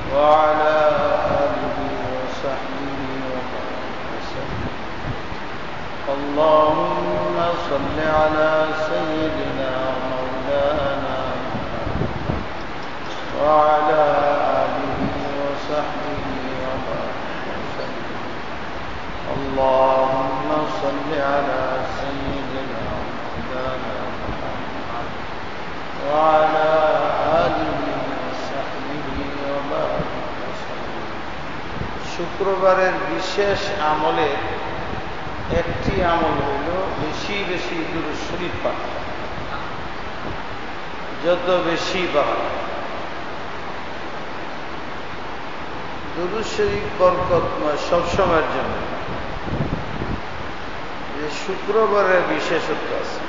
وعلى آله وصحبه وسلم. اللهم صل على سيدنا مولانا وعلى آله وصحبه وسلم. اللهم صل على سيدنا مولانا وعلى آله وصحبه وسلم. শুক্রবারের বিশেষ আমলের একটি আমল হইল বেশি বেশি দুরূদ শরীফ পাঠ। যত বেশি পাঠ দুরূদ শরীফ বরকতময় সবসময়ের জন্য। যে শুক্রবারের বিশেষত্ব আছে,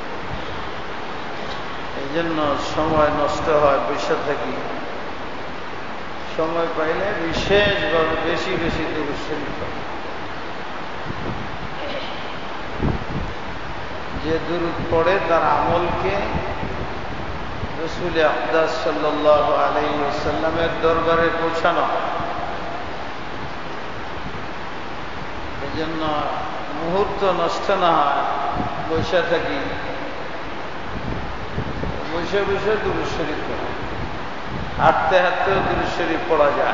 এই জন্য সময় নষ্ট হয়, বসে থাকি। সময় পাইলে বিশেষভাবে বেশি বেশি দুরূদ শরীফ পাঠ। যে দুরূদ পড়ে তার আমলকে রাসূল আকরাম সাল্লাল্লাহু আলাইহি ওয়াসাল্লামের দরবারে পৌঁছানো। এই জন্য মুহূর্ত নষ্ট না হয়, বসে থাকি, বসে বসে দুরূদ শরীফ পড়া। হাঁটতে হাঁটতেও দুরূদ শরীফ পড়া যায়,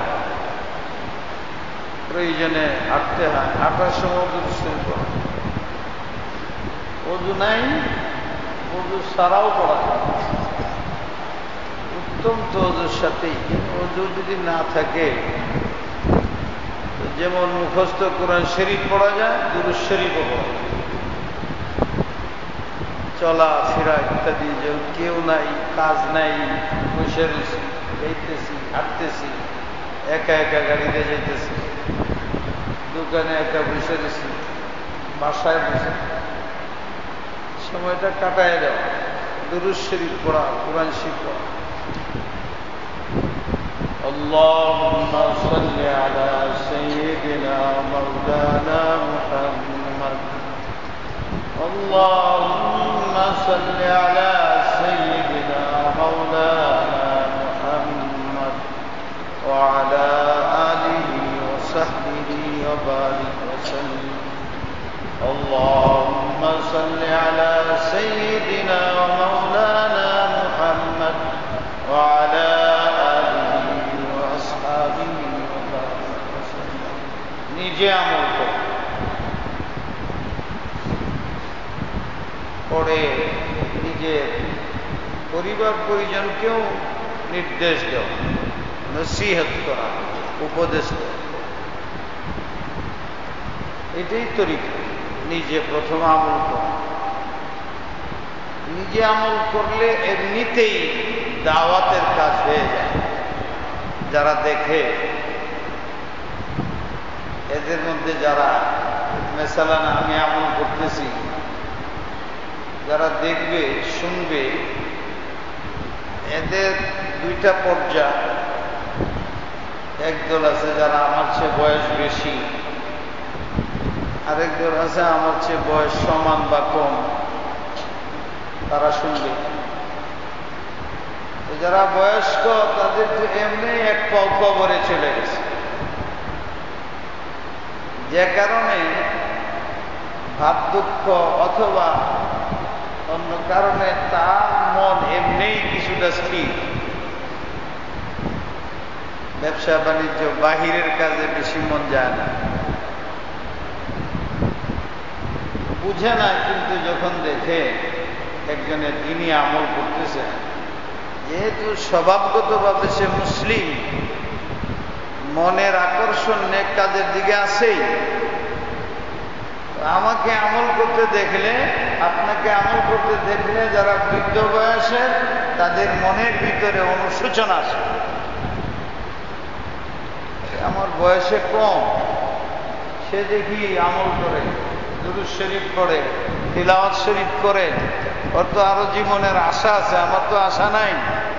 প্রয়োজনে হাঁটতে হয়, হাঁটার সময় দুরূদ শরীফ পড়া। ওযু নাই, ওযু ছাড়াও পড়া যায়। উত্তম তো ওযুর সাথেই, কিন্তু ওযু যদি না থাকে, যেমন মুখস্থ কোরআন শরীফ পড়া যায়, দুরূদ শরীফও পড়া যায়। চলা ফেরা ইত্যাদি, যে কেউ নাই, কাজ নাই, বসে রয়েছি, যাইতেছি, হাঁটতেছি, একা একা গাড়িতে যাইতেছি, দোকানে একা বসে রয়েছি, বাসায় বসে সময়টা কাটায় দেওয়া, দুরূদ শরীফ পড়া, কোরআন শরীফ পড়া। اللهم صل على سيدنا مولانا محمد. اللهم صل على سيدنا مولانا محمد وعلى آله وصحبه وبارك وسلم. اللهم صل على سيدنا ومولانا محمد وعلى آله وأصحابه وبارك وسلم. নিজে আমল করো, পরে নিজের পরিবার পরিজনকেও নির্দেশ দেওয়া, নসিহত করা, উপদেশ দেওয়া, এটাই তরিকা। নিজে প্রথম আমল করা। নিজে আমল করলে এমনিতেই দাওয়াতের কাজ হয়ে যায়। যারা দেখে, এদের মধ্যে যারা মেসালান আমি আমল করতেছি, যারা দেখবে, শুনবে, এদের দুইটা পর্যায়। একদল আছে যারা আমার চেয়ে বয়স বেশি, আরেক দল আছে আমার চেয়ে বয়স সমান বা কম, তারা শুনবে। যারা বয়স্ক তাদের তো এমনি এক পাও কবরে চলে গেছে, যে কারণে ভাব দুঃখ অথবা অন্য কারণে তার মন এমনিই কিছুটা স্থির। ব্যবসা বাণিজ্য, বাহিরের কাজে বেশি মন যায় না, বুঝে না। কিন্তু যখন দেখে একজনের দিনই আমল করতেছে, যেহেতু স্বভাবগতভাবে সে মুসলিম, মনের আকর্ষণ নেক কাজের দিকে আছেই। আমাকে আমল করতে দেখলে, আপনাকে আমল করতে দেখলে, যারা বৃদ্ধ বয়সের, তাদের মনের ভিতরে অনুশোচনা আসে। আমার বয়সে কম, সে দেখি আমল করে, দুরূদ শরীফ পড়ে, তিলাওয়াত শরীফ করে, ওর তো আরো জীবনের আশা আছে, আমার তো আশা নাই।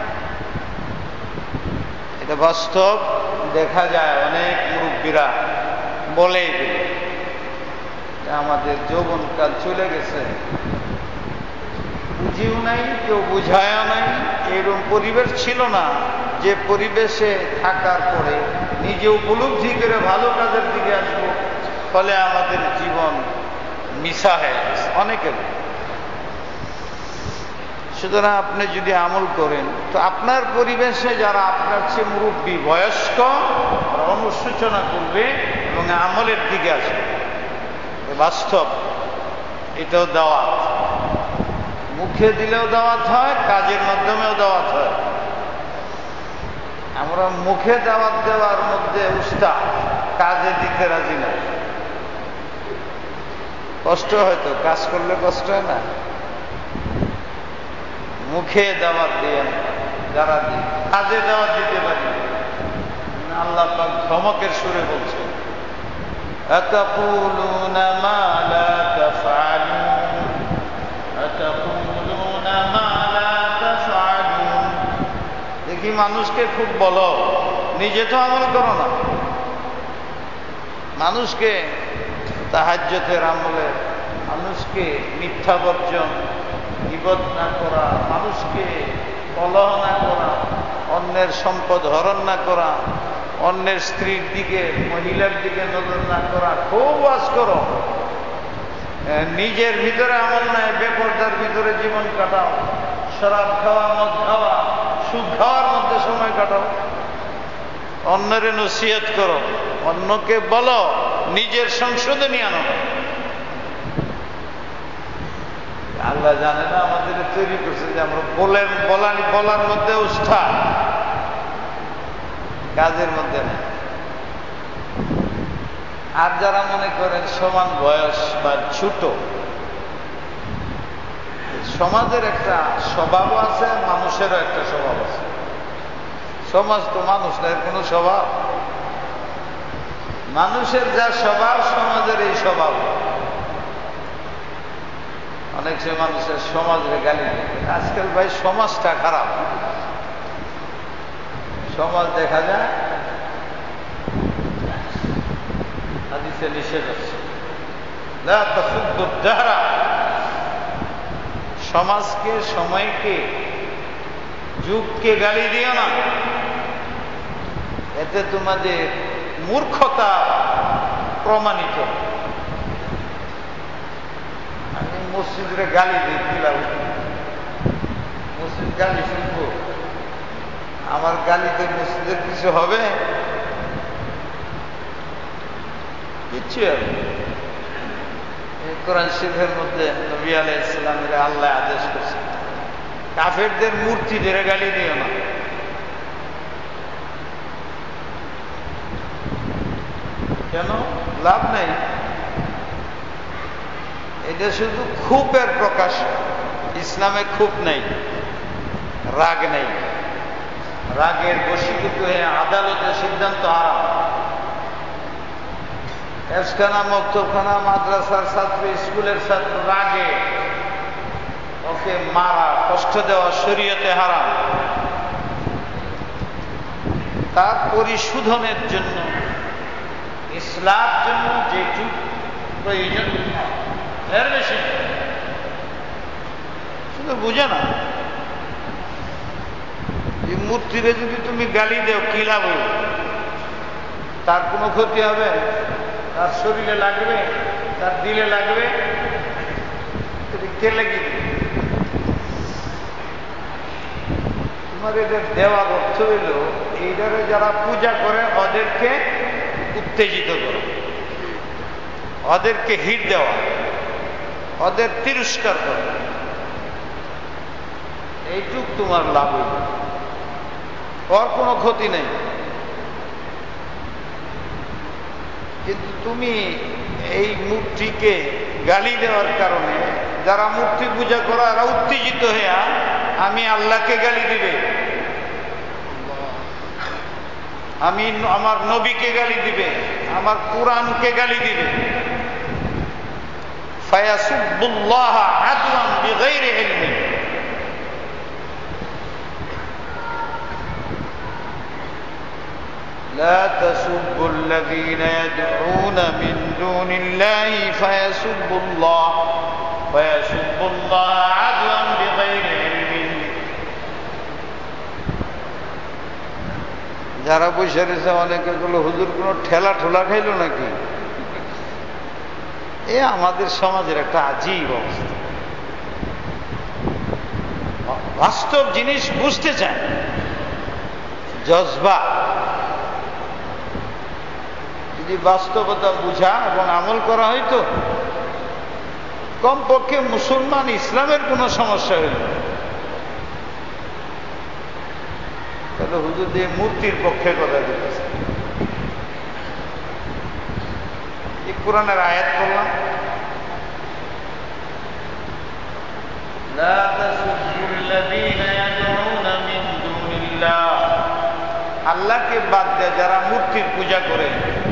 এটা বাস্তব দেখা যায়। অনেক মুরব্বীরা বলেই দিল, আমাদের যৌবনকাল চলে গেছে, বুঝিও নাই, কেউ বুঝায়ও নাই। এরকম পরিবেশ ছিল না যে পরিবেশে থাকার পরে নিজে উপলব্ধি করে ভালো কাজের দিকে আসবো, ফলে আমাদের জীবন মিশা হয়ে গেছে অনেকের। সুতরাং আপনি যদি আমল করেন তো আপনার পরিবেশে যারা আপনার চেয়ে মুরব্বী বয়স্ক অনুসূচনা করবে এবং আমলের দিকে আসবে। বাস্তব, এটাও দাওয়াত। মুখে দিলেও দাওয়াত হয়, কাজের মাধ্যমেও দাওয়াত হয়। আমরা মুখে দাওয়াত দেওয়ার মধ্যে উস্তাদ, কাজে দিতে রাজি না। কষ্ট হয়তো, কাজ করলে কষ্ট হয় না। মুখে দাওয়াত দিয়ে যারা দিই, কাজে দাওয়াত দিতে পারি। আল্লাহ পাক ধমকের সুরে বলছে, আতাকুলুনা মা লা তাফআলুন, আতাকুলুনা মা লা তাফআলুন। দেখি মানুষকে খুব বলো, নিজে তো আমল করো না। মানুষকে তাহাজ্জুদের আমলে, মানুষকে মিথ্যা বর্জন, গীবত না করা, মানুষকে কলহ না করা, অন্যের সম্পদ হরণ না করা, অন্যের স্ত্রীর দিকে মহিলার দিকে নজর না করা, খুব ওয়াজ করো। নিজের ভিতরে আমল নাই, বেপরদার ভিতরে জীবন কাটাও। শরাব খাওয়া, মদ খাওয়া, সুদ খাওয়ার মধ্যে সময় কাটাও। অন্যের নসিহত করো, অন্যকে বলো, নিজের সংশোধনী আনো। আল্লাহ জানে না আমাদের তৈরি করছে যে আমরা বলার মধ্যে উস্তাদ, কাজের মধ্যে না। আর যারা মনে করেন সমান বয়স বা ছোট, সমাজের একটা স্বভাব আছে, মানুষেরও একটা স্বভাব আছে। সমাজ তো মানুষ না, এর কোনো স্বভাব। মানুষের যা স্বভাব, সমাজের এই স্বভাব। অনেক সময় মানুষের সমাজের গালি দেয়। আজকাল ভাই সমাজটা খারাপ। সমাজ দেখা যায় হাদিসে নিষেধ আছে, লা তাসুব্বু দাহরা। সমাজকে, সময়কে, যুগকে গালি দিও না। এতে তোমাদের মূর্খতা প্রমাণিত। আমি মসজিদে গালি দিই, দিলাম মসজিদ গালি শুনবো, আমার গালিতে মসজিদের কিছু হবে? কিচ্ছু হবে। কোরআন শরীফের মধ্যে নবী আলাইহিস সালামের আল্লাহ আদেশ করছে, কাফেরদের মূর্তি ধরে গালি দিও না। কেন? লাভ নাই। এটা শুধু ক্ষোভের প্রকাশ। ইসলামে ক্ষোভ নেই, রাগ নেই। রাগের বশীভূত হয়ে আদালতের সিদ্ধান্ত হারাম। এফখানা, মক্তবখানা, মাদ্রাসার ছাত্র, স্কুলের ছাত্র রাগে ওকে মারা, কষ্ট দেওয়া শরীয়তে হারাম। তার পরিশোধনের জন্য, ইসলামের জন্য যেটুক প্রয়োজন, এর বেশি শুধু বুঝে না। এই মূর্তিরে যদি তুমি গালি দেও, কি লাভ হইবে? তার কোনো ক্ষতি হবে? তার শরীরে লাগবে, তার দিলে লাগবে, কে লাগিয়ে দিবে? তোমার এদের দেওয়ার অর্থ হইল, এইটারে যারা পূজা করে ওদেরকে উত্তেজিত করো, ওদেরকে হিট দেওয়া, ওদের তিরস্কার করো। এইটুক তোমার লাভ হইল, ওর কোনো ক্ষতি নেই। কিন্তু তুমি এই মূর্তিকে গালি দেওয়ার কারণে যারা মূর্তি পূজা করে এরা উত্তেজিত হয়ে আমি আল্লাহকে গালি দিবে, আমি আমার নবীকে গালি দিবে, আমার কুরআনকে গালি দিবে। ফায়াসুবুল্লাহ আদওয়ান বিগাইরি ইলমি। لا تسبوا الذين يدعون من دون الله فيسبوا الله فيسبوا الله عدوا بغير علم যারা বসে রয়েছে অনেকে গুলো হুজুর কোন ঠেলা ঠোলা খাইলো নাকি এ আমাদের সমাজের একটা আজীব অবস্থা বাস্তব জিনিস বুঝতে চায় জজবা যদি বাস্তবতা বুঝা এবং আমল করা হইতো কমপক্ষে মুসলমান ইসলামের কোনো সমস্যা হইল তাহলে হুজুর দিয়ে মূর্তির পক্ষে কথা দিতেছে এই কোরআনের আয়াত করলাম لا تسبوا الذين يدعون من دون الله আল্লাহকে বাদ দিয়ে যারা মূর্তির পূজা করে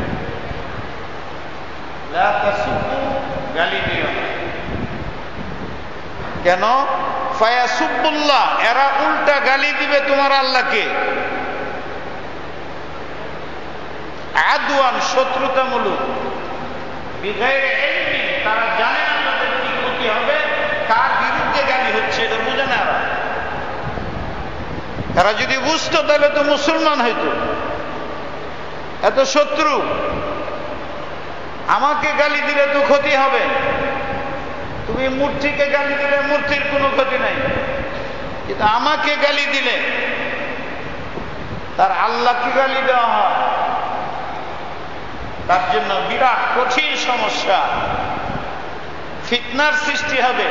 লা তাসুব্বু গালি দিও কেন ফায়াসুব্বুল্লাহ এরা উল্টা গালি দিবে তোমার আল্লাহকে আদওয়ান শত্রুতামূলক বিগাইরে ইলমি তারা জানে না তাদের কি ক্ষতি হবে কার বিরুদ্ধে গালি হচ্ছে এটা বুঝে না তারা যদি বুঝতো তাহলে তো মুসলমান হইতো এত শত্রু আমাকে গালি দিলে তো ক্ষতি হবে তুমি মূর্তিকে গালি দিলে মূর্তির কোনো ক্ষতি নাই কিন্তু আমাকে গালি দিলে তার আল্লাহকে গালি দেওয়া হয় তার জন্য বিরাট কঠিন সমস্যা ফিতনার সৃষ্টি হবে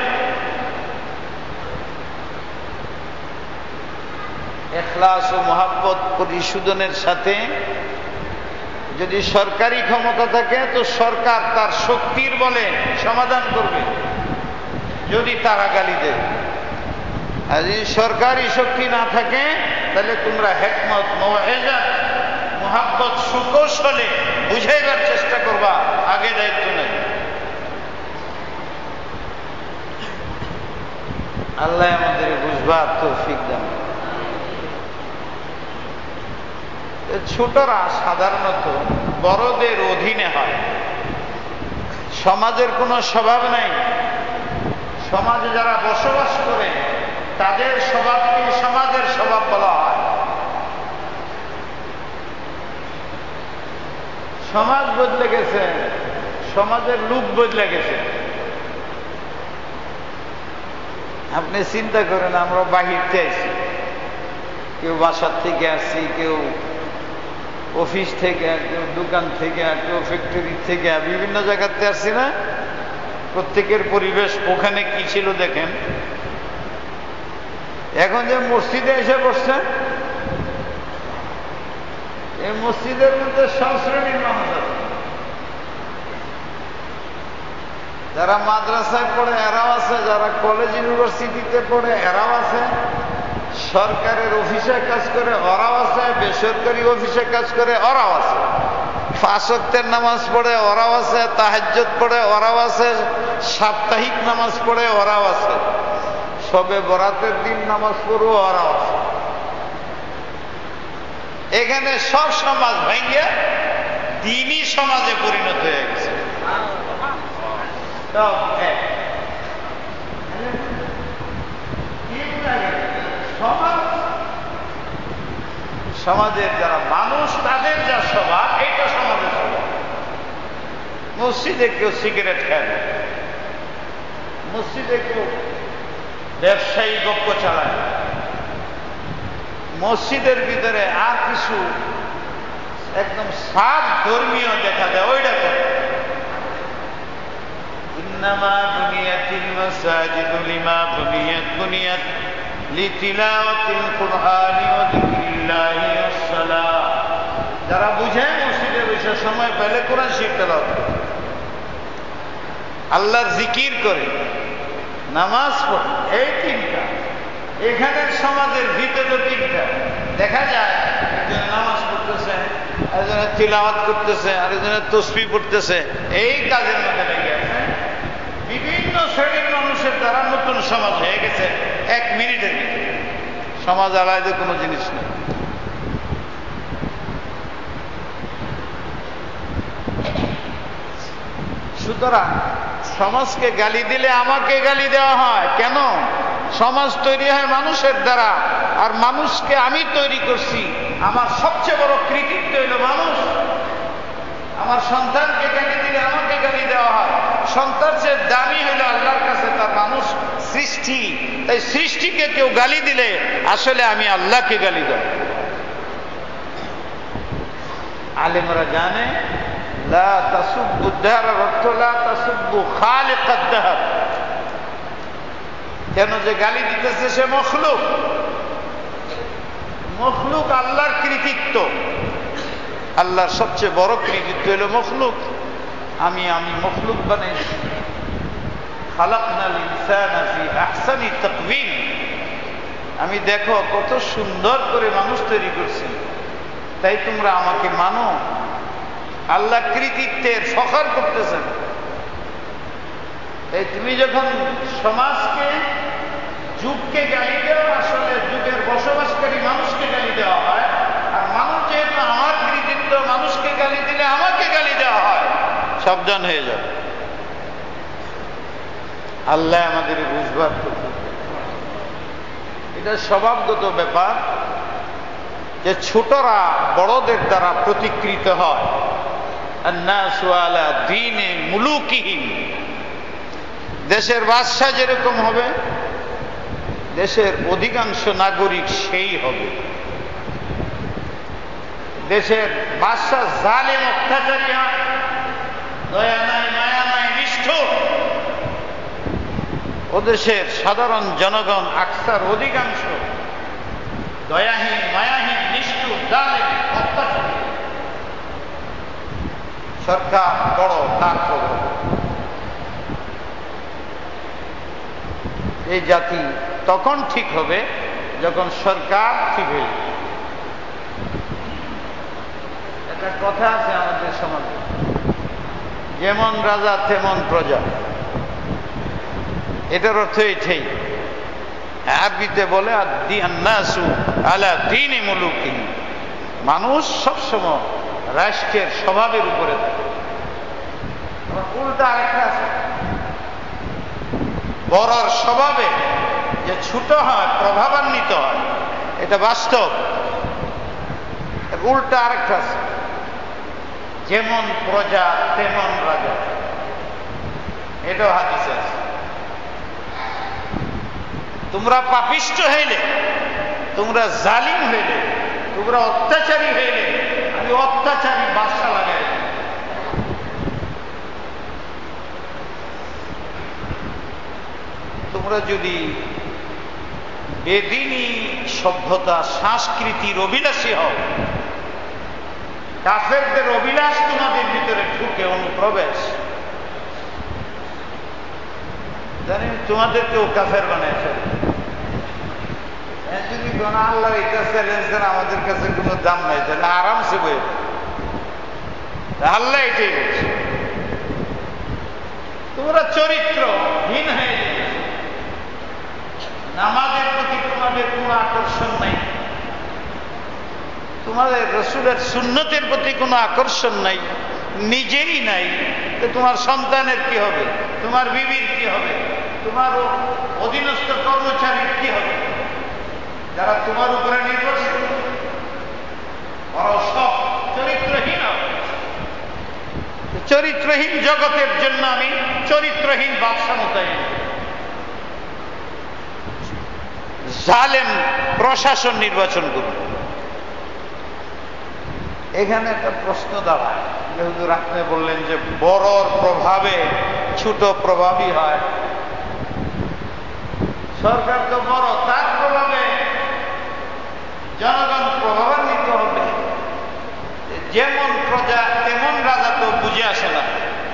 ইখলাস ও মহব্বত পরিশোধনের সাথে যদি সরকারি ক্ষমতা থাকে তো সরকার তার শক্তির বলে সমাধান করবে যদি তারা গালি দেয় আর যদি সরকারি শক্তি না থাকে তাহলে তোমরা হিকমত মওইজাত মহব্বত সুকৌশলে বুঝাইবার চেষ্টা করবা আগে দায়িত্ব নেই আল্লাহ আমাদের বুঝবার তৌফিক দান ছোটরা সাধারণত বড়দের অধীনে হয় সমাজের কোনো স্বভাব নাই সমাজে যারা বসবাস করে তাদের স্বভাবকে সমাজের স্বভাব বলা হয় সমাজ বদলে গেছে সমাজের লোক বদলে গেছে আপনি চিন্তা করেন আমরা বাহির থেকে আসি কেউ বাসার থেকে আসছি কেউ অফিস থেকে কেউ দোকান থেকে কেউ ফ্যাক্টরি থেকে বিভিন্ন জায়গাতে আসছি না প্রত্যেকের পরিবেশ ওখানে কি ছিল দেখেন এখন যে মসজিদে এসে বসছেন এই মসজিদের মধ্যে সব শ্রেণীর মানুষ আছে যারা মাদ্রাসায় পড়ে এরাও আছে যারা কলেজ ইউনিভার্সিটিতে পড়ে এরাও আছে সরকারের অফিসে কাজ করে ওরাও আছে বেসরকারি অফিসে কাজ করে ওরাও আছে 5 ওয়াক্তের নামাজ পড়ে ওরাও আছে তাহাজ্জুদ পড়ে ওরাও আছে সাপ্তাহিক নামাজ পড়ে ওরাও আছে সবে বরাতের দিন নামাজ পড়ো ওরাও আছে এখানে সব সমাজ ভেঙে দ্বীনি সমাজে পরিণত হয়ে গেছে সমাজের যারা মানুষ তাদের যা স্বভাব এইটা সমাজের স্বভাব মসজিদে কেউ সিগারেট খায় না মসজিদে কেউ ব্যবসায়ী গপ্প চালায় মসজিদের ভিতরে আর কিছু একদম সাব ধর্মীয় দেখা যায় ওইটা করে ইন্নামা বুনিয়াতিল মাসাজিদু লিমা বুনিয়াত লিতিলাওয়াতিল কুরআনি ওয়া যিকরিল্লাহি ওয়াস সালাহ যারা বুঝে মসজিদে বসে সময় পেলে কোরআন শরীফ তেলাওয়াত করে আল্লাহর জিকির করে নামাজ পড়ে এই তিনটা এখানের সমাজের ভিতরে তিনটা দেখা যায় একজন নামাজ পড়তেছে আরেকজনে তিলাওয়াত করতেছে আরেকজনে তাসবিহ পড়তেছে এই কাজের মধ্যে লেগে আছে বিভিন্ন শ্রেণীর মানুষের দ্বারা নতুন সমাজ হয়ে গেছে 1 মিনিটের ভিতরে সমাজ আলাদা কোনো জিনিস নেই সুতরাং সমাজকে গালি দিলে আমাকে গালি দেওয়া হয় কেন? সমাজ তৈরি হয় মানুষের দ্বারা, আর মানুষকে আমি তৈরি করছি। আমার সবচেয়ে বড় কৃতিত্ব হইল মানুষ। আমার সন্তানকে গালি দিলে আমাকে গালি দেওয়া হয়। সন্তান চেয়ে দামি হইল আল্লাহর কাছে তার মানুষ সৃষ্টি। তাই সৃষ্টিকে কেউ গালি দিলে আসলে আমি আল্লাহকে গালি দেব। আলেমরা জানে লা তাসুব্বু দাহর অর্থ লা তাসুব্বু খালিকাদ দাহর। কেন যে গালি দিতেছে সে মখলুক। মখলুক আল্লাহর কৃতিত্ব। আল্লাহর সবচেয়ে বড় কৃতিত্ব হলো মখলুক। আমি মখলুক বানাইছি। খালাকনাল ইনসানা ফি আহসানি তাকওয়িম। আমি দেখো কত সুন্দর করে মানুষ তৈরি করছি, তাই তোমরা আমাকে মানো। আল্লাহ কৃতিত্বের ফখর করতেছেন। তাই তুমি যখন সমাজকে যুগকে গালি দেওয়া, আসলে যুগের বসবাসকারী মানুষকে গালি দেওয়া হয়। আর মানুষ যেহেতু আমার কৃতিত্ব, মানুষকে গালি দিলে আমাকে গালি দেওয়া হয়। সাবধান হয়ে যাবে। আল্লাহ আমাদের বুঝবার করতে। এটা স্বভাবগত ব্যাপার যে ছোটরা বড়দের দ্বারা প্রতিকৃত হয়। আন্নাসু আলা দীনে মুলুকিহিম। দেশের বাদশা যেরকম হবে, দেশের অধিকাংশ নাগরিক সেই হবে। দেশের বাদশা জালেম অত্যাচারী হয়, দয়া নাই মায়া নাই নিষ্ঠুর। ও দেশের সাধারণ জনগণ আকসার অধিকাংশ দয়াহীন মায়াহীন নিষ্ঠুর জালেম অত্যাচারী। সরকার বড় তার খবর। এই জাতি তখন ঠিক হবে যখন সরকার ঠিক হয়ে যাবে। একটা কথা আছে আমাদের সমাজে, যেমন রাজা তেমন প্রজা। এটার অর্থ এটাই। আরবিতে বলে আন্নাসু আলা দীনি মুলুকিহিম। মানুষ সবসময় রাষ্ট্রের স্বভাবের উপরে থাকে। উল্টা আরেকটা আছে, বড়র স্বভাবে যে ছোট হয় প্রভাবান্বিত হয়, এটা বাস্তব। উল্টা আরেকটা আছে, যেমন প্রজা তেমন রাজা। এটাও হাদিসে আছে। তোমরা পাপিষ্ঠ হইলে, তোমরা জালিম হইলে, তোমরা অত্যাচারী হইলে আমি অত্যাচারী বাদশা লাগাই। তোমরা যদি বেদিনী সভ্যতা সংস্কৃতির অভিলাষী হও, কাফেরদের অভিলাষ তোমাদের ভিতরে ঢুকে অনুপ্রবেশ, জানেন তোমাদেরকেও কাফের বানায় ফেলে। যদি কোন আল্লাহ এটা চ্যালেঞ্জের আমাদের কাছে কোনো দাম নাই, তাহলে আরামসে বয়ে আল্লাহ এটাই বলছে। তোমরা চরিত্রহীন হয়ে যাবে। নামাজের প্রতি তোমাদের কোনো আকর্ষণ নাই, তোমাদের রসুলের সুন্নতের প্রতি কোনো আকর্ষণ নাই, নিজেই নাই। তো তোমার সন্তানের কি হবে, তোমার বিবির কি হবে, তোমার অধীনস্থ কর্মচারীর কি হবে, যারা তোমার উপরে নির্ভরশীল? ওরা সব চরিত্রহীন হবে। চরিত্রহীন জগতের জন্য আমি চরিত্রহীন বাদশা মোতায়েন, জালেম প্রশাসন নির্বাচন করব। এখানে একটা প্রশ্ন দাঁড়ায়, হুজুর আপনি বললেন যে বড়র প্রভাবে ছোট প্রভাবই হয়। সরকার তো বড়, তার প্রভাবে জনগণ প্রভাবান্বিত হবে। যেমন প্রজা তেমন রাজা তো বুঝে আসে না।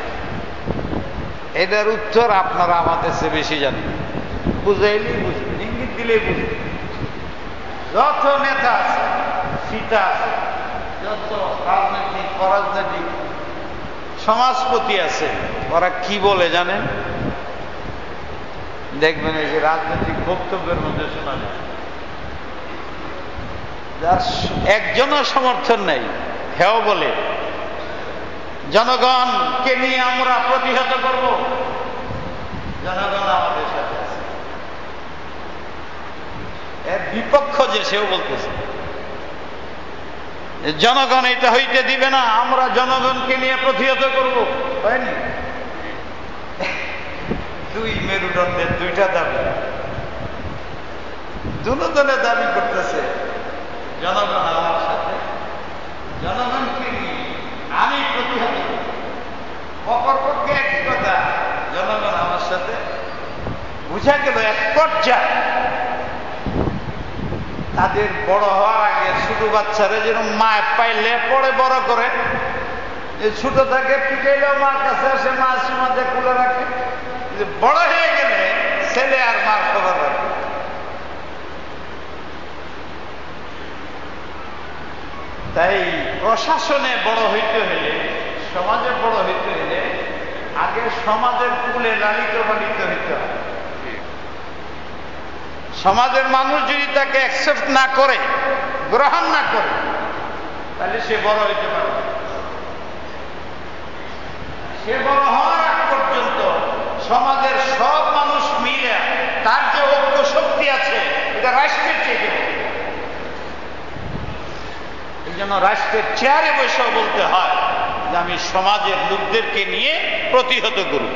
এটার উত্তর আপনারা আমাদের চেয়ে বেশি জানেন। বুঝাইলেই বুঝবেন, ইঙ্গিত দিলেই বুঝবেন। যত নেতা আছে, সীতা আছে, যত রাজনৈতিক অরাজনৈতিক সমাজপতি আছে, ওরা কি বলে জানেন? দেখবেন এই যে রাজনৈতিক বক্তব্যের মধ্যে শোনা যায়, যার একজনও সমর্থন নেই, হেও বলে জনগণকে নিয়ে আমরা প্রতিহত করব, জনগণ আমাদের সাথে আছে। এর বিপক্ষ যে সেও বলতেছে জনগণ এটা হইতে দিবে না, আমরা জনগণকে নিয়ে প্রতিহত করব। হয়নি? দুই মেরুদণ্ডের দুইটা দাবি, দুজনে দাবি করতেছে জনগণ আমার সাথে, জনগণকে নিয়ে আমি প্রতিহত করব। অপরপক্ষে এক কথা, জনগণ আমার সাথে। বুঝা গেল এক পর্যায়ে তাদের বড় হওয়ার আগে ছোট বাচ্চারা যেরকম মায়ের পাইলে পরে বড় করে, ছোট থাকে পিটাইলেও মার কাছে আসে, মা সীমাতে খুলে রাখে। বড় হয়ে গেলে ছেলে আর মার খবর রাখে। তাই প্রশাসনে বড় হইতে হলে, সমাজে বড় হইতে হলে আগে সমাজের কুলে লালিত পালিত হইতে হয়। সমাজের মানুষ যদি তাকে অ্যাকসেপ্ট না করে, গ্রহণ না করে, তাহলে সে বড় হইতে পারবে। সে বড় হওয়ার আগ পর্যন্ত সমাজের সব মানুষ মিলে তার যে ঐক্য শক্তি আছে, এটা রাষ্ট্রের চেয়ে বড়। এই জন্য রাষ্ট্রের চেয়ারে বসেও বলতে হয় যে আমি সমাজের লোকদেরকে নিয়ে প্রতিহত করব।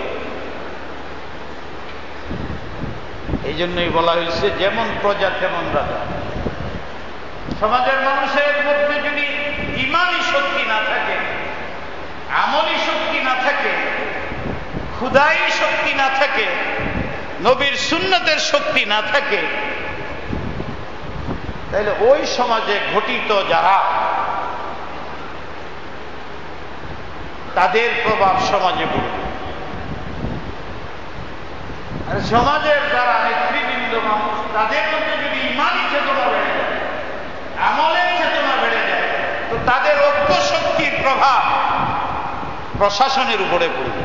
এই জন্যই বলা হয়েছে যেমন প্রজা তেমন রাজা। সমাজের মানুষের মধ্যে যদি ইমানি শক্তি না থাকে, আমলি শক্তি না থাকে, খুদাই শক্তি না থাকে, নবীর সুন্নতের শক্তি না থাকে, তাহলে ওই সমাজে ঘটিত যারা, তাদের প্রভাব সমাজে পড়বে। আর সমাজের যারা নেতৃবৃন্দ মানুষ, তাদের মধ্যে যদি ইমানি চেতনা বেড়ে যায়, আমলের চেতনা বেড়ে যায়, তো তাদের ঐক্য শক্তির প্রভাব প্রশাসনের উপরে পড়বে।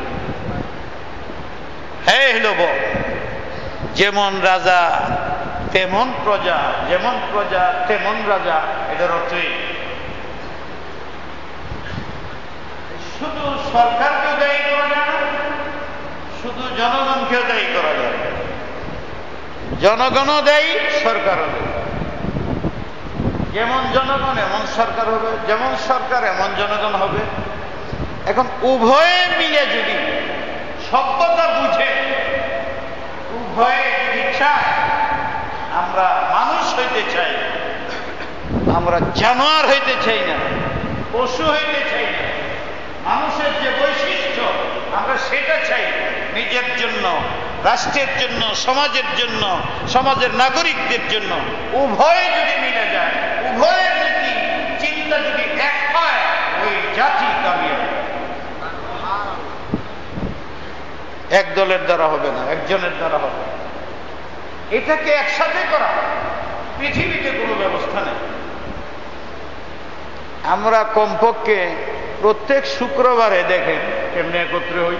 হ্যাঁ হলো যেমন রাজা তেমন প্রজা, যেমন প্রজা তেমন রাজা। এটার অর্থই শুধু সরকারকেও দায়ী করা যায় না, শুধু জনগণকেও দায়ী করা যায় না। জনগণও দায়ী, সরকারও দায়ী। যেমন জনগণ এমন সরকার হবে, যেমন সরকার এমন জনগণ হবে। এখন উভয়ে মিলে যদি সভ্যতা বুঝে, উভয়ে যদি চায়, আমরা মানুষ হইতে চাই, আমরা জানোয়ার হইতে চাই না, পশু হইতে চাই না, মানুষের যে বৈশিষ্ট্য আমরা সেটা চাই নিজের জন্য, রাষ্ট্রের জন্য, সমাজের জন্য, সমাজের নাগরিকদের জন্য। উভয়ে যদি মিলে যায়, উভয়ের নীতি চিন্তা যদি এক হয়, ওই জাতি কামিয়াব। এক দলের দ্বারা হবে না, একজনের দ্বারা হবে। এটাকে একসাথে করা পৃথিবীতে কোনো ব্যবস্থা নেই। আমরা কমপক্ষে প্রত্যেক শুক্রবারে দেখেন কেমনে একত্রে হই,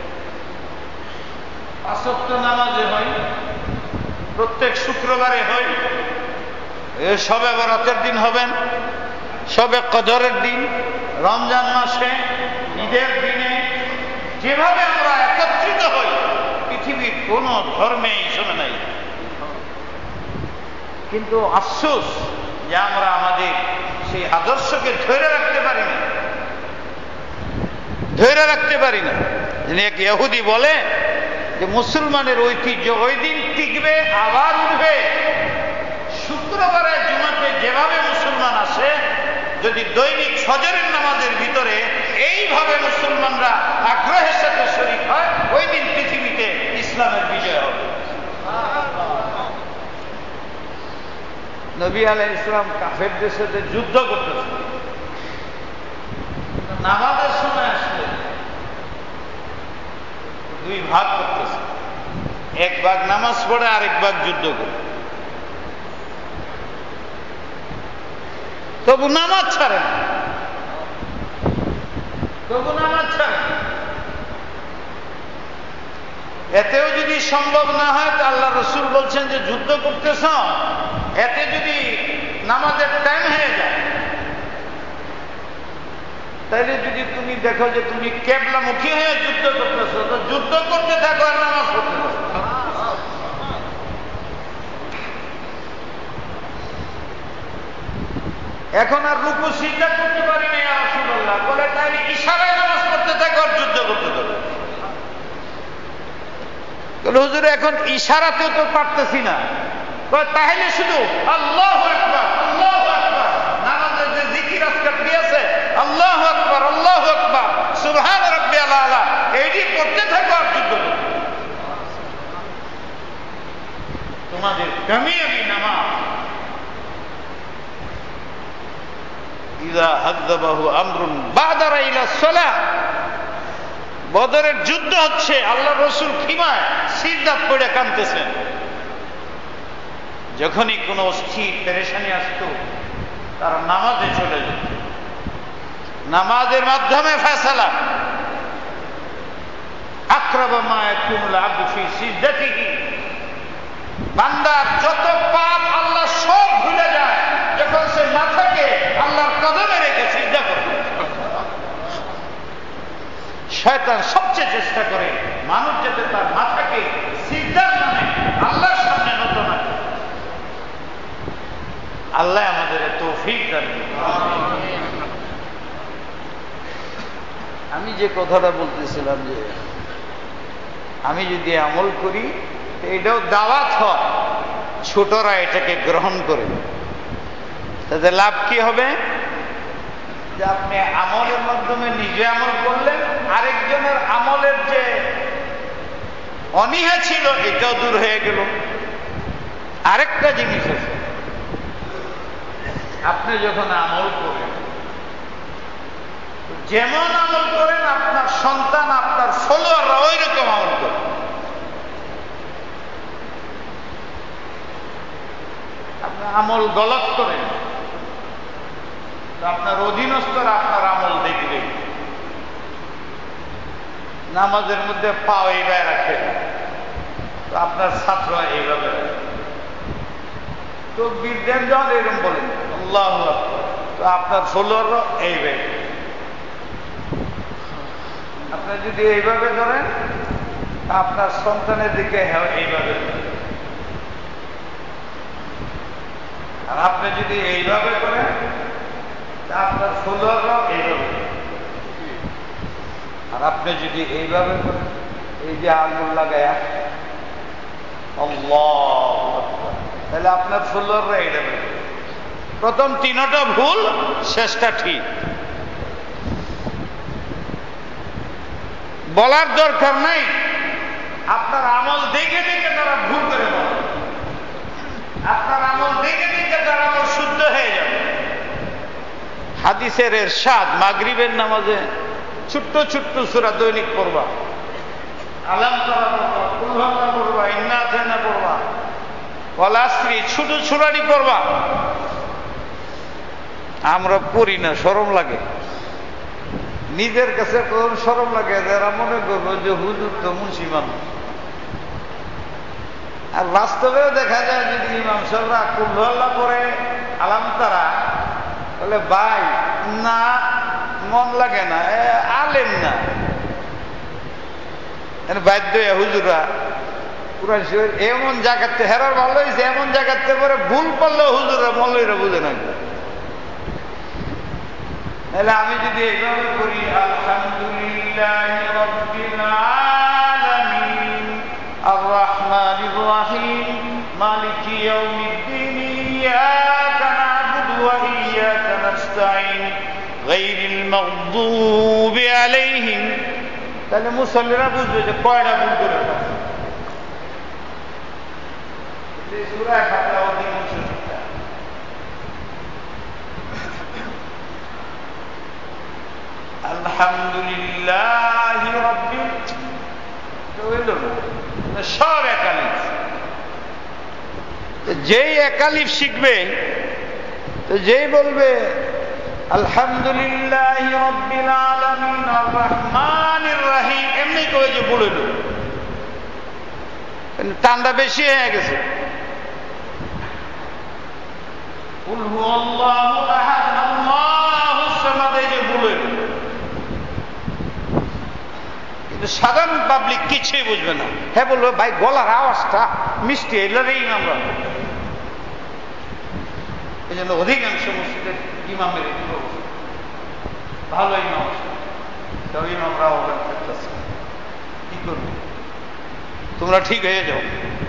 ৫ ওয়াক্ত নামাজে হই, প্রত্যেক শুক্রবারে হই। শবে বরাতের দিন হবেন, শবে কদরের দিন, রমজান মাসে, ঈদের দিনে, যেভাবে আমরা একত্রিত হই পৃথিবীর কোন ধর্মেই শোনে নাই। কিন্তু আফসোস যে আমরা আমাদের সেই আদর্শকে ধরে রাখতে পারি না, ধরে রাখতে পারি না। এক ইহুদি বলে যে মুসলমানের ঐতিহ্য ওই দিন টিকবে, আবার উঠবে। শুক্রবারে জুমাতে যেভাবে মুসলমান আসে, যদি দৈনিক ফজরের নামাজের ভিতরে এইভাবে মুসলমানরা আগ্রহের সাথে শরীক হয়, ওই দিন পৃথিবীতে ইসলামের বিজয় হবে। নবী আলাইহিস সালাম কাফেরদের সাথে যুদ্ধ করতেছেন, নামাজের সময় আসলে দুই ভাগ করতেছে, এক ভাগ নামাজ পড়ে, আরেক ভাগ যুদ্ধ করে। তবু নামাজ ছাড়ে না, তবু নামাজ ছাড়ে না। এতেও যদি সম্ভব না হয়, তো আল্লাহ রসুল বলছেন যে যুদ্ধ করতেছ, এতে যদি নামাজের টাইম হয়ে যায়, তাইলে যদি তুমি দেখো যে তুমি কেবলামুখী হয়ে যুদ্ধ করতেছ, তো যুদ্ধ করতে থাকো আর নামাজ পড়তে থাকো। এখন আর রুকু সিজদা করতে পারি না ইয়া রাসূলুল্লাহ। বলে তাইলে ইশারায় নামাজ পড়তে থাকো আর যুদ্ধ করতে থাকো। বলে হুজুর এখন ইশারাতেও তো পারতেছি না। বলে তাহলে শুধু আল্লাহু আকবার আল্লাহু আকবার, নামাজের যে জিকির আজকাল দিয়েছে আল্লাহু আকবার আল্লাহু আকবার সুবহান রাব্বিয়াল আলা, এইটি করতে থাকো আর যুদ্ধ করতে। তোমাদের কামিয়াবি নামাজ ইযা হাযযাবাহু আমরুন বাদারা ইলা সালাহ। বদরের যুদ্ধ হচ্ছে, আল্লাহ রাসূল খিমায় সিজদাত পড়ে কাঁদতেছেন। যখনই কোনো অস্থির পেরেশানি আসতো তারা নামাজে চলে যেত, নামাজের মাধ্যমে ফয়সালা। আকরাবা মা ইয়াকুনুল আবদু ফি সিজদাতিহি, বান্দার যত পাপ আল্লাহ সব ভুলে যায় যখন সে মাথাকে আল্লাহর কদমে রেখে সিজদা করে। শয়তান সবচেয়ে চেষ্টা করে মানুষ যাতে তার মাথাকে সিজদার নামে আল্লাহর সামনে নত না করে। আল্লাহ আমাদের তৌফিক দান করুন। আমি যে কথাটা বলতেছিলাম যে আমি যদি আমল করি এটাও দাওয়াত হয়, ছোটরা এটাকে গ্রহণ করে। তাতে লাভ কি হবে? যে আপনি আমলের মাধ্যমে নিজে আমল করলেন, আরেকজনের আমলের যে অনীহা ছিল এটাও দূর হয়ে গেল। আরেকটা জিনিস আছে, আপনি যখন আমল করেন, যেমন আমল করেন আপনার সন্তান আপনার ফলোয়াররা ওই রকম আমল করে। আপনি আমল গলত করেন তো আপনার অধীনস্থরা আপনার আমল দেখবে। নামাজের মধ্যে পা এইভাবে রাখে তো আপনার ছাত্র এইভাবে রাখে। তকবীর দেন যখন এরকম বলেন আল্লাহু আকবার, তো আপনার ফলোয়াররা এইভাবে। আপনি যদি এইভাবে ধরেন আপনার সন্তানের দিকে এইভাবে, আর আপনি যদি এইভাবে করেন আপনার ফলোয়াররাও এইভাবে। আর আপনি যদি এইভাবে করেন, এই যে আঙুল লাগায়া আল্লাহু আকবার, তাহলে আপনার ফলোয়াররা এইভাবে। প্রথম তিনটা ভুল, শেষটা ঠিক। বলার দরকার নাই, আপনার আমল দেখে দেখে তারা ভুল করে বলে। আপনার আমল দেখে দেখে তার আমল শুদ্ধ হয়ে যাবে। হাদিসের ইরশাদ, মাগরিবের নামাজে ছোট্ট ছোট্ট সূরা দৈনিক পড়বা, আলাম তারা পড়বা, কুল হুয়াল্লাহ পড়বা, ইন্না আতাইনা পড়বা, ওয়াল আসরি, ছোট সূরাটি পড়বা। আমরা পড়ি না, শরম লাগে। নিজের কাছে শরম লাগে, যারা মনে করবো যে হুজুর তো মুন্সি মানুষ। আর বাস্তবেও দেখা যায় যদি ইমাম সাহেবরা কুল হুয়াল্লাহ পড়ে, আলাম তারা, বলে ভাই না মন লাগে না, আলেম না। বাধ্য হুজুরা কুরআন শরীফ এমন জায়গাতে হেরার ভালো হয়েছে, এমন জায়গাতে পরে ভুল করলেও হুজুরা মৌলবীরা বুঝে না। তাহলে আমি যদি এইভাবে করি আলহামদুলিল্লাহি রাব্বিল আলামিন আর রাহমানির রহিম মালিকি ইয়াউমিদ্দিন ইয়াকা না'বুদু ওয়া ইয়াকা নাস্তাঈন গায়রিল মাগদুবি আলাইহিম, তাহলে মুসল্লিরা বুঝবে যে কয়টা ভুল করে ফেলছে। এই সূরা ফাতিহা অধিকাংশ শিক্ষা। আলহামদুলিল্লাহি রাব্বিল, সব একালিফ। যেই একালিফ শিখবে, তো যেই বলবে আলহামদুলিল্লাহি রাব্বিল আলামিন আর রহমানির রহিম, এমনি করে যে বলল, টান্ডা বেশি হয়ে গেছে। কুল হুয়াল্লাহু আহাদ আল্লাহুস সামাদ, এই যে বলল, সাধারণ পাবলিক কিছুই বুঝবে না। হ্যাঁ বলবো ভাই গলার আওয়াজটা মিষ্টি, এলারেই আমরা। এই জন্য অধিকাংশ মসজিদের ইমামের একটু ভালো ইমাম সব ইমামরা ওখান করতেছে, কি করবে? তোমরা ঠিক হয়ে যাও।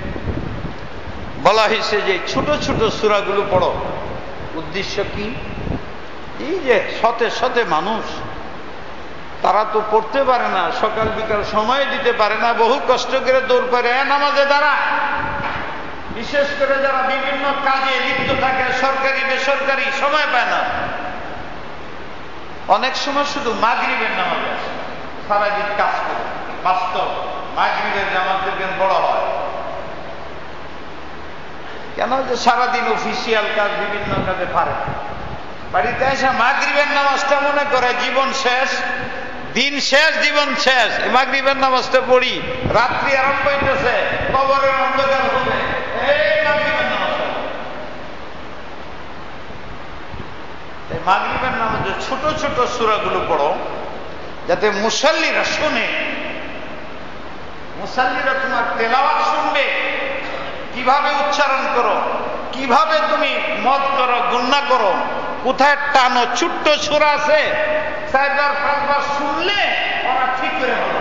বলা হয়েছে যে ছোট ছোট সূরাগুলো পড়ো। উদ্দেশ্য কি? এই যে শতে শতে মানুষ, তারা তো পড়তে পারে না, সকাল বিকাল সময় দিতে পারে না, বহু কষ্ট করে দৌড় করে নামাজে দাঁড়া। বিশেষ করে যারা বিভিন্ন কাজে লিপ্ত থাকে, সরকারি বেসরকারি, সময় পায় না। অনেক সময় শুধু মাগরিবের নামাজে আসে, সারাদিন কাজ করে। বাস্তব মাগরিবের জামাত দেখবেন বড় হয় কেন? যে সারাদিন অফিসিয়াল কাজ, বিভিন্ন কাজে পারে। বাড়িতে এসে মাগরিবের নামাজটা মনে করে জীবন শেষ, দিন শেষ, জীবন শেষ। মাগরিবের নামাজটা পড়ি, রাত্রি আরম্ভ হইতেছে, কবরের অন্ধকার হবে, এই মাগরিবের নামাজটা। মাগরিবের নামাজে ছোট ছোট সূরাগুলো পড়ো, যাতে মুসাল্লিরা শুনে, মুসাল্লিরা তোমার তেলাওয়াত শুনবে, কিভাবে উচ্চারণ করো, কিভাবে তুমি মদ করো, গুন্না করো, কোথায় টানো। ছোট্ট সূরা আছে, 4বার 5বার শুনলে ওরা ঠিক করে হলো।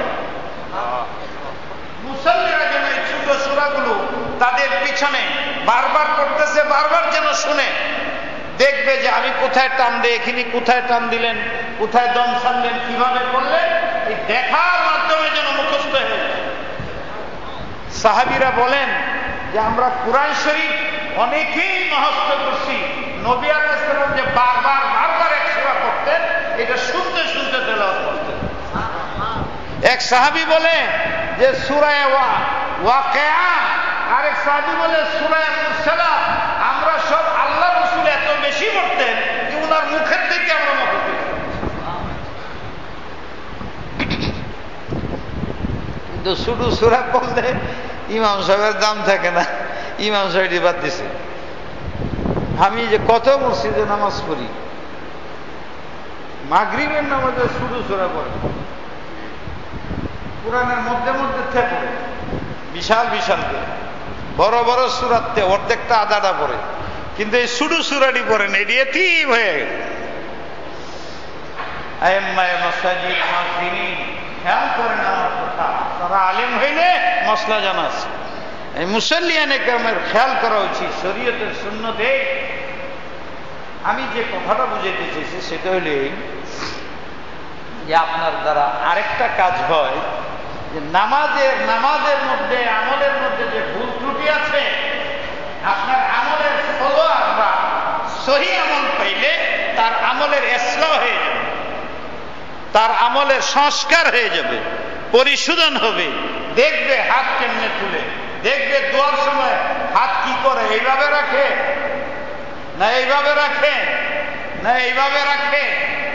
মুসাল্লিরা যেন এই ছোট সূরাগুলো তাদের পিছনে বারবার করতেছে, বারবার যেন শুনে, দেখবে যে আমি কোথায় টান দিই, এখানে কোথায় টান দিলেন, কোথায় দম ছাড়লেন, কিভাবে করলেন, এই দেখার মাধ্যমে যেন মুখস্থ হয়ে যায়। সাহাবীরা বলেন যে আমরা কুরআন শরীফ অনেকেই মুখস্থ করছি, নবী আলাইহিস সালাম যে বারবার বারবার এক সূরা পড়তেন, এটা শুনতে শুনতে তেলাওয়াত করতেন। এক সাহাবী বলে যে সূরা ওয়াকিয়া, আরেক সাহাবী বলে সূরা মুরসালাত। আমরা সব আল্লাহ রাসূল এত বেশি পড়তেন যে ওনার মুখের থেকে আমরা মুখস্থ করতাম। কিন্তু শুধু সূরা পড়লে ইমাম সাহেবের দাম থাকে না, ইমাম সাহেব বাদ দিছে। আমি যে কত মসজিদে নামাজ পড়ি, মাগরিবের নামাজে শুধু সূরা পড়ে, কোরআনের মধ্যে মধ্যে থেকে বিশাল বিশাল করে বড় বড় সূরাতে অর্ধেকটা আধাটা পড়ে, কিন্তু এই শুধু সূরাটি পড়েন, এটি এতিম হয়ে গেছে। আইম্মায়ে মাসাজিদ মুয়াজ্জিনিন খেয়াল করেন আমার কথা, তারা আলেম হইলে মসলা জানা আছে। এই মুসাল্লিয়ানে কেরামের খেয়াল করা উচিত, শরীয়তের সুন্নতে। আমি যে কথাটা বুঝাইতে চেয়েছি সেটা হলে যে আপনার দ্বারা আরেকটা কাজ হয় যে নামাজের মধ্যে, আমলের মধ্যে যে ভুল ত্রুটি আছে, আপনার আমলের ফলোয়ার বা সহি আমল পাইলে তার আমলের ইসলাহ হয়ে যাবে, তার আমলের সংস্কার হয়ে যাবে, পরিশোধন হবে। দেখবে হাত কেমনে তুলে, দেখবে দোয়ার সময় হাত কি করে, এইভাবে রাখে না এইভাবে রাখে, না এইভাবে রাখে,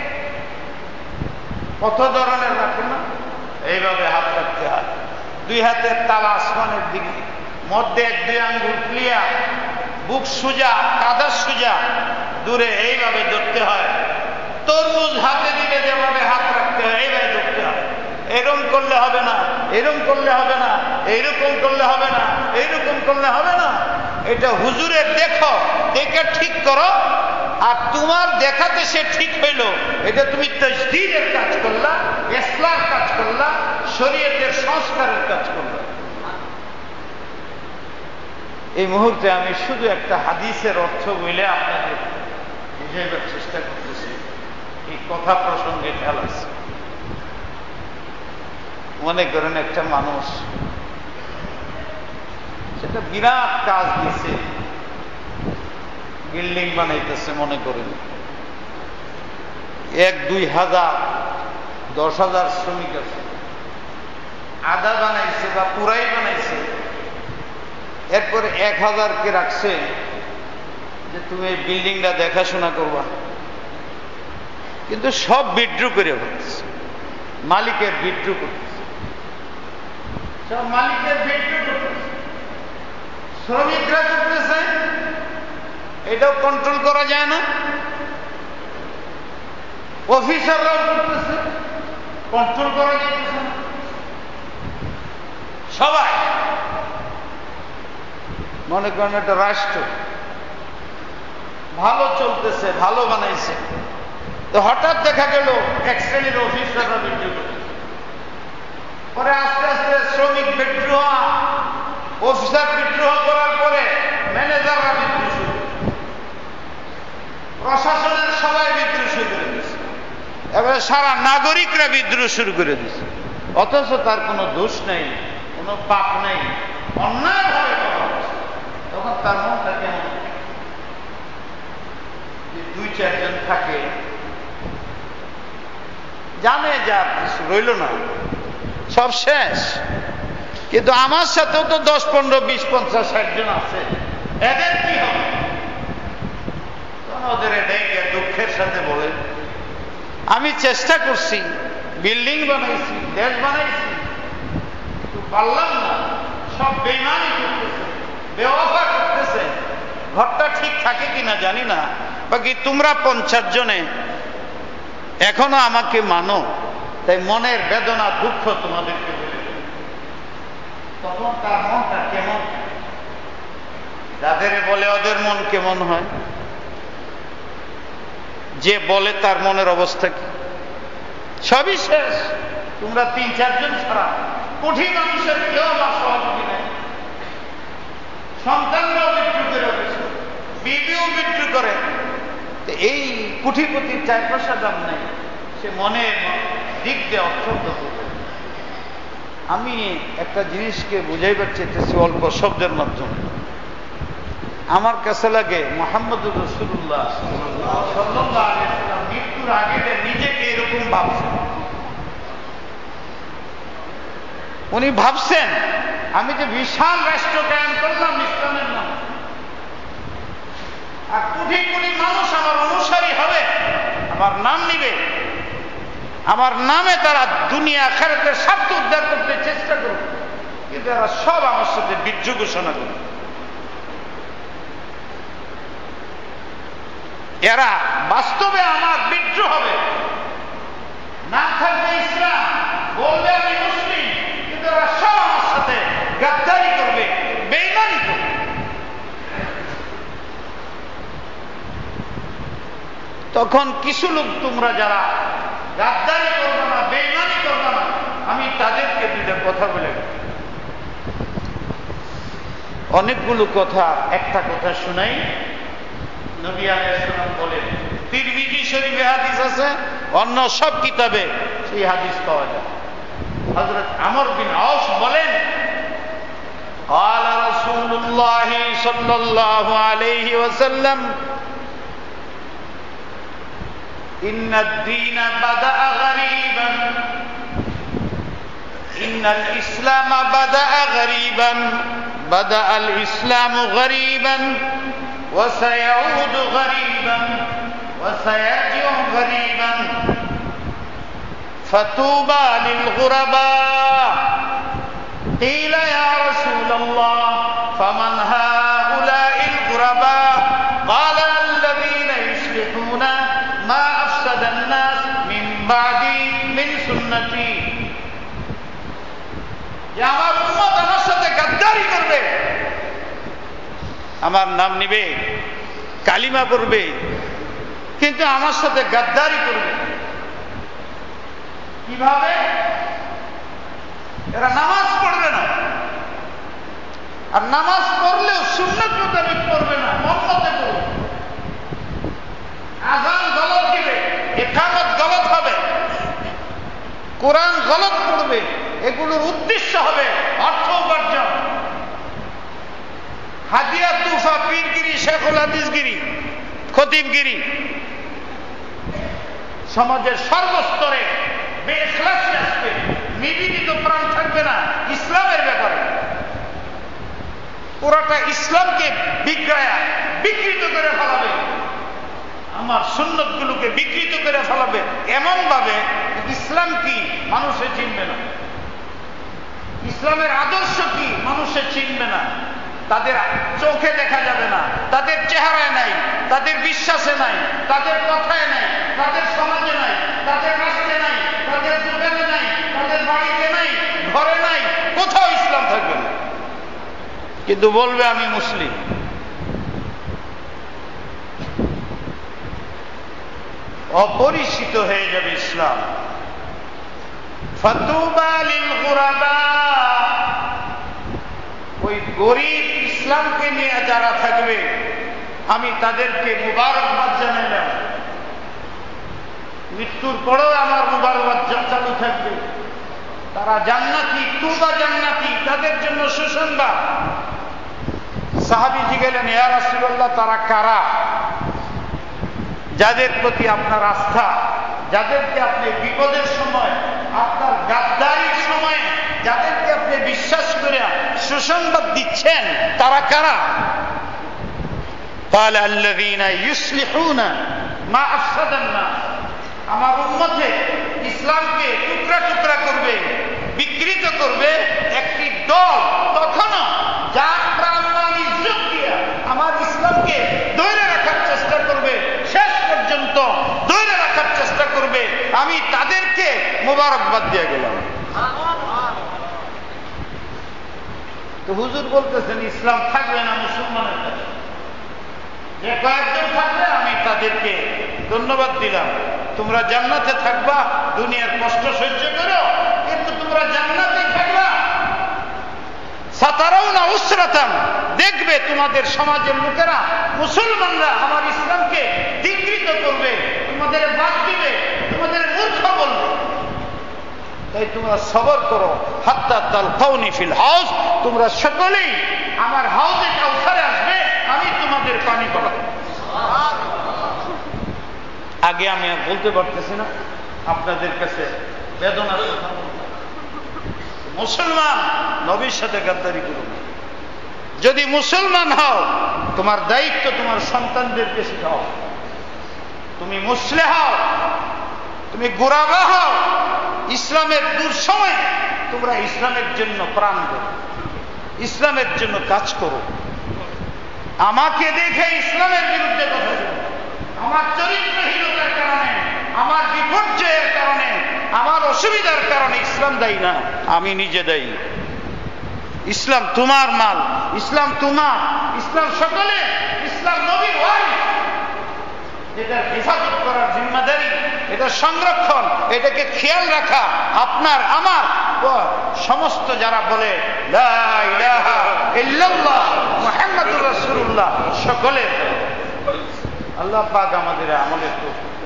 কত ধরনের রাখে না, এইভাবে হাত রাখতে হয়। দুই হাতের তালা আসমানের দিকে, মধ্যে 1-2 আঙ্গুল ক্লিয়ার, বুক সোজা, কাঁধা সোজা, দূরে এইভাবে ধরতে হয়। তরমুজ হাতে দিলে যেভাবে হাত রাখতে হয় এইভাবে ধরতে হয়। এরকম করলে হবে না, এরকম করলে হবে না, এইরকম করলে হবে না, এইরকম করলে হবে না। এটা হুজুরের দেখো, দেখে ঠিক করো। আর তোমার দেখাতে সে ঠিক হইল, এটা তুমি তাজদীদের কাজ করলা, ইসলামের কাজ করলা, শরীয়তের সংস্কারের কাজ করলা। এই মুহূর্তে আমি শুধু একটা হাদিসের অর্থ বলে আপনাদের বুঝাইবার চেষ্টা করতেছি। এই কথা প্রসঙ্গে খেয়াল আছে। মনে করেন একটা মানুষ, সেটা বিরাট কাজ দিয়েছে, বিল্ডিং বানাইতেছে, মনে করেন 1-2 হাজার 10,000 শ্রমিক আছে, আধা বানাইছে বা পুরাই বানাইছে। এরপরে 1,000-কে রাখছে যে তুমি এই বিল্ডিংটা দেখাশোনা করবা, কিন্তু সব বিদ্রুপ করে ফেলতেছে, মালিকের বিদ্রুপ করতেছে, সব মালিকের বিদ্রুপ করতেছে, শ্রমিকরা করতেছে। এটাও কন্ট্রোল করা যায় না, অফিসাররাও করতেছে, কন্ট্রোল করা যাইতেছে না। সবাই মনে করেন একটা রাষ্ট্র, ভালো চলতেছে, ভালো বানাইছে। তো হঠাৎ দেখা গেল এক শ্রেণীর অফিসাররা বিদ্রোহ করে, পরে আস্তে আস্তে শ্রমিক বিদ্রোহ, অফিসার বিদ্রোহ করার পরে ম্যানেজাররা বিদ্রোহ শুরু করে, প্রশাসনের সবাই বিদ্রোহ শুরু করে দিচ্ছে, এবারে সারা নাগরিকরা বিদ্রোহ শুরু করে দিচ্ছে। অথচ তার কোনো দোষ নেই, কোনো পাপ নেই, অন্যায়ভাবে করা হচ্ছে। তখন তার মনটা কেমন? দুই চারজন থাকে, জানে যা কিছু রইল না, সব শেষ। কিন্তু আমার সাথেও তো 10, 15, 20, 50, 60 জন আছে, এদের কি হবে? ওদের এটাই দুঃখের সাথে বলে, আমি চেষ্টা করছি, বিল্ডিং বানাইছি, দেশ বানাইছি, কিন্তু পারলাম না। সব বেইমানি করতেছে, বেওয়াফা করতেছে। ঘরটা ঠিক থাকে কিনা জানি না, বাকি তোমরা 50 জনে এখনো আমাকে মানো, তাই মনের বেদনা দুঃখ তোমাদেরকে বলে। তখন তার মনটা কেমন? যাদের বলে ওদের মন কেমন হয়? যে বলে তার মনের অবস্থা কি? সবই শেষ। তোমরা 3-4 জন ছাড়া কঠিন মানুষের কেউ আমার সহযোগী নেই। সন্তানরাও মৃত্যু করে রয়েছে, বিবিও মৃত্যু করে। এই কোটিপতির 4 পয়সা দাম নেই, সে মনের দিক দিয়ে অত্যন্ত। আমি একটা জিনিসকে বুঝাইবার চেয়েছি অল্প শব্দের মাধ্যমে। আমার কাছে লাগে মুহাম্মদুর রাসূলুল্লাহ সাল্লাল্লাহু আলাইহি ওয়াসাল্লাম মৃত্যুর আগে নিজেকে এরকম ভাবছেন। উনি ভাবছেন, আমি যে বিশাল রাষ্ট্র কায়েম করলাম ইসলামের নামে, আর কোটি কোটি মানুষ আমার অনুসারী হবে, আমার নাম নিবে, আমার নামে তারা দুনিয়া আখিরাতের স্বার্থ উদ্ধার করতে চেষ্টা করবে, কিন্তু এরা সব আমার সাথে বিদ্রোহ ঘোষণা করবে। এরা বাস্তবে আমার বিদ্রোহ হবে, নাম থাকবে ইসলাম, বলবে আমি মুসলিম, কিন্তু এরা সব আমার সাথে গাদ্দারি করবে, বেঈমানি করবে। তখন কিছু লোক তোমরা যারা গাদ্দারি করবে না, বেঈমানি করবে না, আমি তাদেরকে দুইটা কথা বলে গেলাম। অনেকগুলো কথা, একটা কথা শুনাই। নবী আলাইহিস সালাম বলেন, তিরমিজি শরীফে হাদিস আছে, অন্য সব কিতাবে সেই হাদিস পাওয়া যায়। হযরত আমর বিন আওস বলেন, قال رسول الله صلى الله عليه وسلم إن الدين بدأ غريبا إن الإسلام بدأ غريبا بدأ الإسلام غريبا وسيعود غريبا وسيرجع غريبا فطوبى للغرباء قيل يا رسول الله فمن هؤلاء الغرباء قال الذين يصلحون ما أفسد الناس من بعدي من سنتي যে আমার উম্মত আমার সাথে গাদ্দারি করবে, আমার নাম নিবে, কালিমা পড়বে, কিন্তু আমার সাথে গাদ্দারি করবে। কিভাবে? এরা নামাজ পড়বে না, আর নামাজ পড়লেও সুন্নাত মোতাবেক পড়বে না, মন মতে পড়বে। আযান গলত দিবে, ইকামত গলত হবে, কোরআন গলত পড়বে। এগুলোর উদ্দেশ্য হবে অর্থ উপার্জন, হাদিয়া, তুফা, পীরগিরি, শেখুল হাদিসগিরি, খতিবগিরি। সমাজের সর্বস্তরে বেইখলাসী আসবে, নিবেদিত প্রাণ থাকবে না ইসলামের ব্যাপারে। পুরাটা ইসলামকে বিকৃত করে ফেলাবে, আমার সুন্নতগুলোকে বিকৃত করে ফেলাবে, এমন ভাবে ইসলাম কি মানুষে চিনবে না, ইসলামের আদর্শ কি মানুষে চিনবে না। তাদের চোখে দেখা যাবে না, তাদের চেহারায় নাই, তাদের বিশ্বাসে নাই, তাদের কথায় নাই, তাদের সমাজে নাই, তাদের রাষ্ট্রে নাই, তাদের দোকানে নাই, তাদের বাড়িতে নাই, ঘরে নাই, কোথাও ইসলাম থাকবে না, কিন্তু বলবে আমি মুসলিম। অপরিচিত হয়ে যাবে ইসলাম। ফাতুবা লিল গুরাবা, ওই গরিব ইসলামকে নিয়ে যারা থাকবে আমি তাদেরকে মুবারকবাদ জানাইলাম। মৃত্যুর পরেও আমার মুবারকবাদ চালু থাকবে। তারা জান্নাতি, তুবা জান্নাতি, তাদের জন্য সুসংবাদ। সাহাবীজি গেলেন, ইয়া রাসূলুল্লাহ, তারা কারা? যাদের প্রতি আপনার আস্থা, যাদেরকে আপনি বিপদের সময়, আপনার গাদ্দারির সময় যাদেরকে আপনি বিশ্বাস করে সুসংবাদ দিচ্ছেন, তারা কারা? قال الذين يصلحون ما أفسد الناس, আমার উম্মতে ইসলামকে টুকরা টুকরা করবে, বিকৃত করবে একটি দল, তখনও যার প্রাণমান ইজ্জত দিয়ে আমার ইসলামকে ধরে রাখার চেষ্টা করবে, শেষ পর্যন্ত ধরে রাখার চেষ্টা করবে, আমি তাদেরকে মোবারকবাদ দিয়ে গেলাম। তো হুজুর বলতেছেন ইসলাম থাকবে না মুসলমানের কাছে, যে কয়েকজন থাকবে আমি তাদেরকে ধন্যবাদ দিলাম। তোমরা জান্নাতে থাকবা, দুনিয়ার কষ্ট সহ্য করো, কিন্তু তোমরা জান্নাতে থাকবা। সাতারাউনা উসরাতান, দেখবে তোমাদের সমাজের লোকেরা, মুসলমানরা আমার ইসলামকে বিকৃত করবে, তোমাদের বাদ দিবে, তোমাদের মূর্খ বলবে। তাই তোমরা সবর করো, হাত্তা তালকাউনি ফিল হাউজ, তোমরা সকলেই আমার হাউজে কাউসারে আসবে, আমি তোমাদের পানি পাঠাবো। আগে আমি আর বলতে পারতেছি না, আপনাদের কাছে বেদনা। মুসলমান, নবীর সাথে গাদ্দারি করো না। যদি মুসলমান হও, তোমার দায়িত্ব তোমার সন্তানদেরকে শেখাও। তুমি মুসলিম হও, তুমি গুরাবা হও, ইসলামের দুঃসময়ে তোমরা ইসলামের জন্য প্রাণ দাও, ইসলামের জন্য কাজ করো। আমাকে দেখে ইসলামের বিরুদ্ধে কথা বলো, আমার চরিত্রহীনতার কারণে, আমার বিপর্যয়ের কারণে, আমার অসুবিধার কারণে ইসলাম দায়ী না, আমি নিজে দায়ী। ইসলাম তোমার মাল, ইসলাম তোমার, ইসলাম সকলে, ইসলাম নবীর ওয়ারিস। এটার হেফাজত করার জিম্মাদারি, এটা সংরক্ষণ, এটাকে খেয়াল রাখা আপনার আমার সমস্ত যারা বলে লা ইলাহা ইল্লাল্লাহ মুহাম্মাদুর রাসূলুল্লাহ সকলে। আল্লাহ পাক আমাদের আমলের তৌফিক